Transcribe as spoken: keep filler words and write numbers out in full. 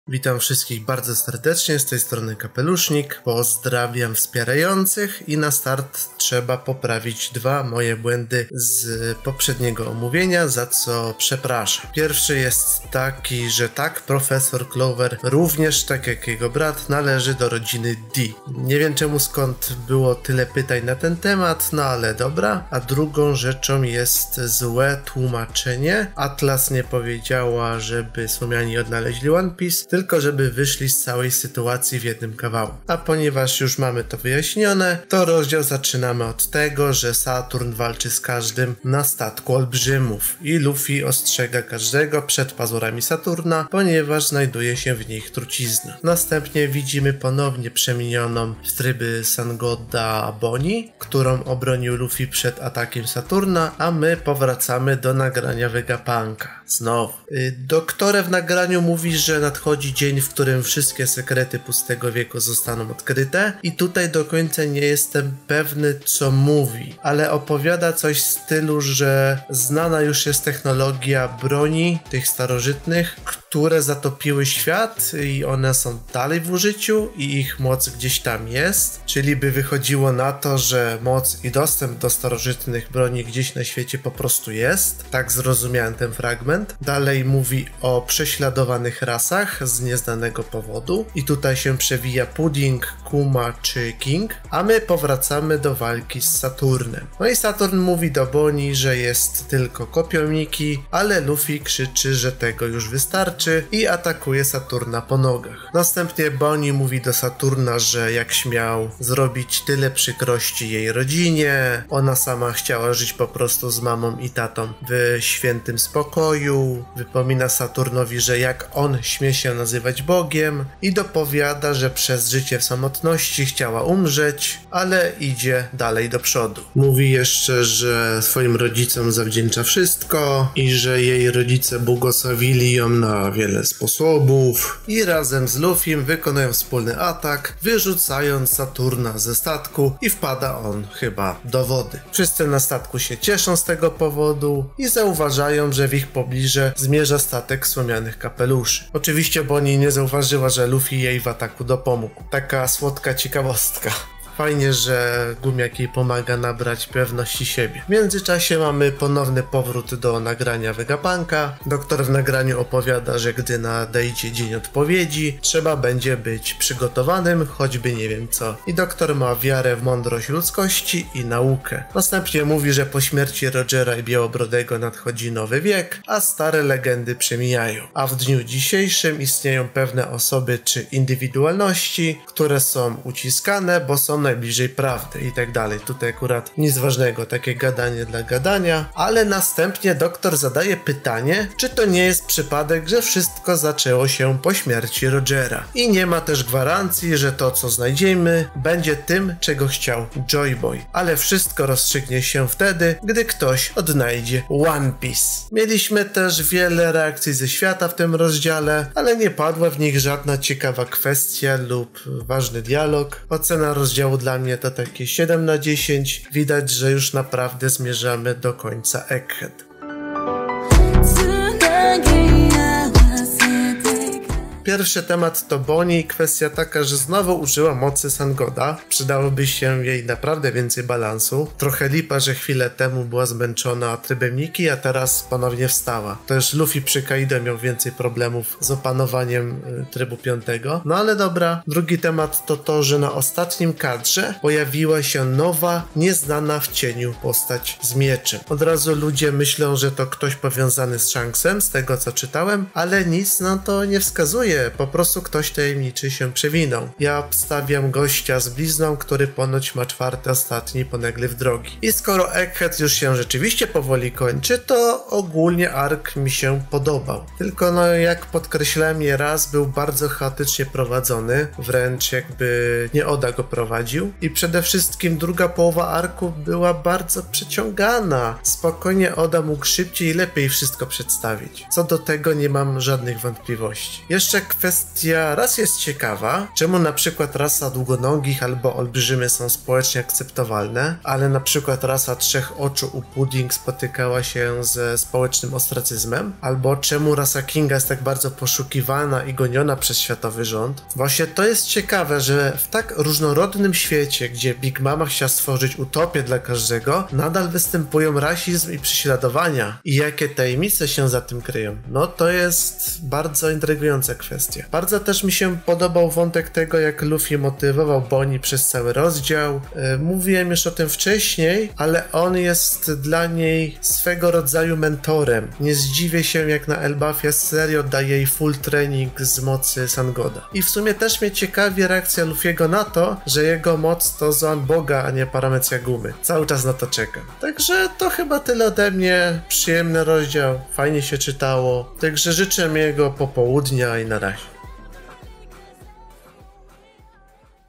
Witam wszystkich bardzo serdecznie, z tej strony Kapelusznik. Pozdrawiam wspierających i na start trzeba poprawić dwa moje błędy z poprzedniego omówienia, za co przepraszam. Pierwszy jest taki, że tak, profesor Clover również, tak jak jego brat, należy do rodziny D. Nie wiem czemu skąd było tyle pytań na ten temat, no ale dobra. A drugą rzeczą jest złe tłumaczenie. Atlas nie powiedziała, żeby Słomianie odnaleźli One Piece, tylko żeby wyszli z całej sytuacji w jednym kawałku. A ponieważ już mamy to wyjaśnione, to rozdział zaczynamy od tego, że Saturn walczy z każdym na statku olbrzymów i Luffy ostrzega każdego przed pazurami Saturna, ponieważ znajduje się w nich trucizna. Następnie widzimy ponownie przemienioną w tryby Sun Goda Bonnie, którą obronił Luffy przed atakiem Saturna, a my powracamy do nagrania Vegapunka. Znowu. Doktor w nagraniu mówi, że nadchodzi dzień, w którym wszystkie sekrety Pustego Wieku zostaną odkryte i tutaj do końca nie jestem pewny, co mówi, ale opowiada coś w stylu, że znana już jest technologia broni tych starożytnych, które zatopiły świat i one są dalej w użyciu i ich moc gdzieś tam jest, czyli by wychodziło na to, że moc i dostęp do starożytnych broni gdzieś na świecie po prostu jest. Tak zrozumiałem ten fragment. Dalej mówi o prześladowanych rasach z nieznanego powodu i tutaj się przewija Pudding, Kuma czy King, a my powracamy do walki z Saturnem. No i Saturn mówi do Bonnie, że jest tylko kopią Miki, ale Luffy krzyczy, że tego już wystarczy i atakuje Saturna po nogach. Następnie Bonnie mówi do Saturna, że jak śmiał zrobić tyle przykrości jej rodzinie, ona sama chciała żyć po prostu z mamą i tatą w świętym spokoju, wypomina Saturnowi, że jak on śmie się nazywać Bogiem i dopowiada, że przez życie w samotności chciała umrzeć, ale idzie dalej do przodu. Mówi jeszcze, że swoim rodzicom zawdzięcza wszystko i że jej rodzice błogosławili ją na wiele sposobów i razem z Luffym wykonują wspólny atak, wyrzucając Saturna ze statku i wpada on chyba do wody. Wszyscy na statku się cieszą z tego powodu i zauważają, że w ich pobliżu zmierza statek Słomianych Kapeluszy. Oczywiście Bonnie nie zauważyła, że Luffy jej w ataku dopomógł. Taka słodka ciekawostka. Fajnie, że gumiak jej pomaga nabrać pewności siebie. W międzyczasie mamy ponowny powrót do nagrania Vegapunka. Doktor w nagraniu opowiada, że gdy nadejdzie dzień odpowiedzi, trzeba będzie być przygotowanym, choćby nie wiem co. I doktor ma wiarę w mądrość ludzkości i naukę. Następnie mówi, że po śmierci Rogera i Białobrodego nadchodzi nowy wiek, a stare legendy przemijają. A w dniu dzisiejszym istnieją pewne osoby czy indywidualności, które są uciskane, bo są najbliżej prawdy i tak dalej. Tutaj akurat nic ważnego, takie gadanie dla gadania, ale następnie doktor zadaje pytanie, czy to nie jest przypadek, że wszystko zaczęło się po śmierci Rogera. I nie ma też gwarancji, że to, co znajdziemy, będzie tym, czego chciał Joy Boy. Ale wszystko rozstrzygnie się wtedy, gdy ktoś odnajdzie One Piece. Mieliśmy też wiele reakcji ze świata w tym rozdziale, ale nie padła w nich żadna ciekawa kwestia lub ważny dialog. Ocena rozdziału dla mnie to takie siedem na dziesięć. Widać, że już naprawdę zmierzamy do końca Egghead. Pierwszy temat to Bonnie i kwestia taka, że znowu użyła mocy Sun Goda. Przydałoby się jej naprawdę więcej balansu. Trochę lipa, że chwilę temu była zmęczona trybem Nikki, a teraz ponownie wstała. Też Luffy przy Kaido miał więcej problemów z opanowaniem y, trybu piątego. No ale dobra. Drugi temat to to, że na ostatnim kadrze pojawiła się nowa, nieznana w cieniu postać z mieczem. Od razu ludzie myślą, że to ktoś powiązany z Shanksem, z tego co czytałem, ale nic na to nie wskazuje. Po prostu ktoś tajemniczy się przewinął. Ja obstawiam gościa z blizną, który ponoć ma czwarty, ostatni poneglyw drogi. I skoro Egghead już się rzeczywiście powoli kończy, to ogólnie ark mi się podobał. Tylko no jak podkreślałem je raz, był bardzo chaotycznie prowadzony, wręcz jakby nie Oda go prowadził. I przede wszystkim druga połowa arku była bardzo przeciągana. Spokojnie Oda mógł szybciej i lepiej wszystko przedstawić. Co do tego nie mam żadnych wątpliwości. Jeszcze że kwestia ras jest ciekawa, czemu na przykład rasa długonogich albo olbrzymy są społecznie akceptowalne, ale na przykład rasa trzech oczu u Pudding spotykała się ze społecznym ostracyzmem, albo czemu rasa Kinga jest tak bardzo poszukiwana i goniona przez światowy rząd. Właśnie to jest ciekawe, że w tak różnorodnym świecie, gdzie Big Mama chciała stworzyć utopię dla każdego, nadal występują rasizm i prześladowania. I jakie tajemnice się za tym kryją. No to jest bardzo intrygująca kwestia. Bardzo też mi się podobał wątek tego, jak Luffy motywował Bonnie przez cały rozdział. Yy, mówiłem już o tym wcześniej, ale on jest dla niej swego rodzaju mentorem. Nie zdziwię się, jak na Elbafia serio daje jej full training z mocy Sangoda. I w sumie też mnie ciekawi reakcja Luffy'ego na to, że jego moc to Zoan Boga, a nie paramecja gumy. Cały czas na to czekam. Także to chyba tyle ode mnie. Przyjemny rozdział, fajnie się czytało. Także życzę miłego popołudnia i na razie.